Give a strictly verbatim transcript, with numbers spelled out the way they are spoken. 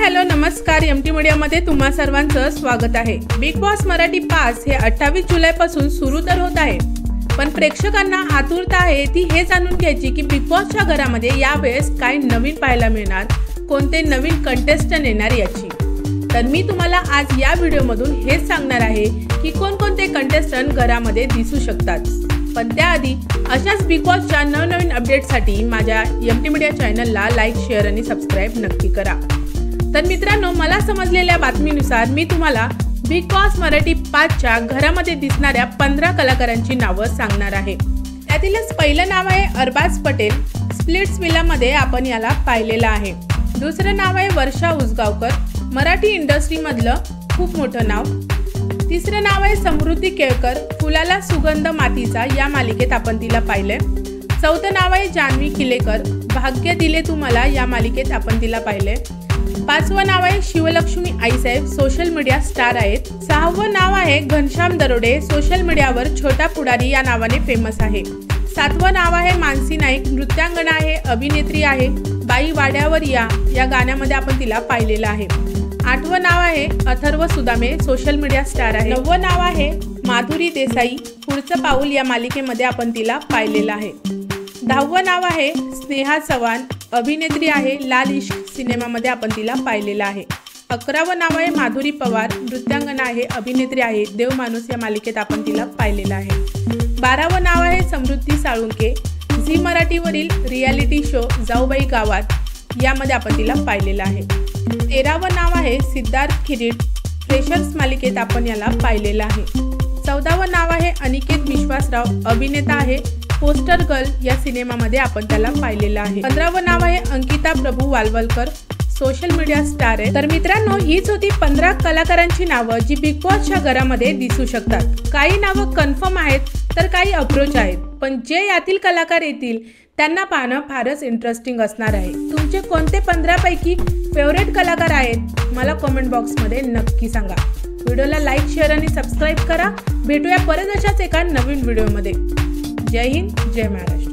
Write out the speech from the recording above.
Hello नमस्कार, M T मीडियामध्ये तुम्हा सर्वांचं स्वागत आहे। बिग बॉस मराठी पाच हे अठ्ठावीस जुलैपासून सुरू तर होत आहे, पण प्रेक्षकांना आतुरता आहे ती हे जाणून घ्यायची की बिग बॉसच्या घरामध्ये यावेळेस काय नवीन पाहायला मिळणार, कोणते नवीन कंटेस्टंट येणार याची। तर मी तुम्हाला आज या व्हिडिओमधून हेच सांगणार आहे की कोणकोणते कंटेस्टंट घरामध्ये दिसू शकतात। पण त्याआधी अशाच बिग बॉसच्या नवनवीन अपडेटसाठी माझ्या एम टी मीडिया चॅनलला लाईक, शेअर आणि सबस्क्राईब नक्की करा। तर मित्रांनो, मला समजलेल्या बातमीनुसार मी तुम्हाला बिग बॉस मराठी पाचच्या घरामध्ये दिसणाऱ्या पंधरा कलाकारांची नावं सांगणार आहे। त्यातीलच पहिलं नाव आहे अरबाज पटेल, स्प्लिट्स विलामध्ये आपण याला पाहिलेलं आहे। दुसरं नाव आहे वर्षा उसगावकर, मराठी इंडस्ट्रीमधलं खूप मोठं नाव। तिसरं नाव आहे समृद्धी केळकर, फुलाला सुगंध मातीचा या मालिकेत आपण तिला पाहिले। चौथं नाव आहे जान्हवी किलेकर, भाग्य दिले तुम्हाला या मालिकेत आपण तिला पाहिले। पाचवं नाव आहे Shivlakshmi Aisaheb, social media star आहेत। सहावं नाव आहे घनश्याम दरोडे, सोशल मीडियावर छोटा पुढारी या नावाने फेमस आहे। सातवं नाव आहे मानसी नाईक, नृत्यांगना आहे, अभिनेत्री आहे। बाई वाड्यावर या या गाण्यामध्ये आपण तिला पाहिलेलं आहे। आठवं नाव आहे Atharva Sudame, social media star आहे। नववं नाव आहे माधुरी देसाई, पुढचं पाऊल या मालिकेमध्ये आपण तिला पाहिलेलं आहे। दहावं नाव आहे स्नेहा चव्हाण, अभिनेत्री आहे, लाल इश्क सिनेमामध्ये आपण तिला पाहिलेलं आहे। अकरावं नाव आहे माधुरी पवार, नृत्यांगना आहे, अभिनेत्री आहे, देव माणूस या मालिकेत आपण तिला पाहिलेलं आहे। बारावं नाव आहे समृद्धी साळुंके, झी मराठीवरील रियालिटी शो जाऊबाई गावात यामध्ये आपण तिला पाहिलेलं आहे। तेरावं नाव आहे सिद्धार्थ किरीट, फ्रेशर्स मालिकेत आपण याला पाहिलेलं आहे। चौदावं नाव आहे अनिकेत विश्वासराव, अभिनेता आहे, पोस्टर गर्ल या सिनेमामध्ये आपण त्याला पाहिलेलं आहे। पंधरावं नाव आहे Ankita Prabhu Walawalkar, social media star आहे। तर मित्रांनो, हीच होती पंधरा कलाकारांची नावं जी बिग बॉसच्या घरामध्ये दिसू शकतात। काही नावं कन्फर्म आहेत तर काही अप्रोच आहेत, पण जे यातील कलाकार येतील त्यांना पाहणं फारच इंटरेस्टिंग असणार आहे। तुमचे कोणते पंधरा पैकी फेवरेट कलाकार आहेत मला कमेंट बॉक्समध्ये नक्की सांगा। व्हिडिओला लाईक, शेअर आणि सबस्क्राईब करा। भेटूया परत अशाच एका नवीन व्हिडिओमध्ये। जय हिंद, जय महाराष्ट्र।